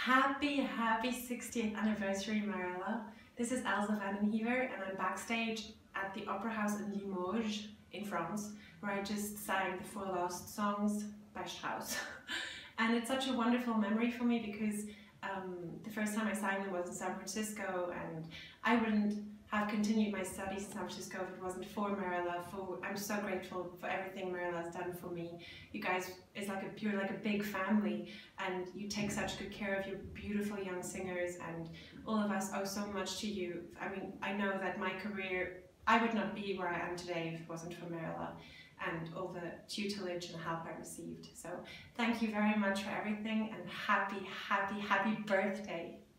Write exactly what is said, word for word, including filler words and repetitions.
Happy, happy sixtieth anniversary, Marella. This is Elsa Vandenhever and I'm backstage at the Opera House in Limoges in France, where I just sang the Four Lost Songs by Strauss. And it's such a wonderful memory for me because um, the first time I sang them was in San Francisco, and I wouldn't have continued my studies in San Francisco if it wasn't for Marella. For I'm so grateful for everything Marella has done for me. You guys is like a you're like a big family, and you take such good care of your beautiful young singers, and all of us owe so much to you. I mean, I know that my career, I would not be where I am today if it wasn't for Marella and all the tutelage and help I received. So thank you very much for everything, and happy, happy, happy birthday.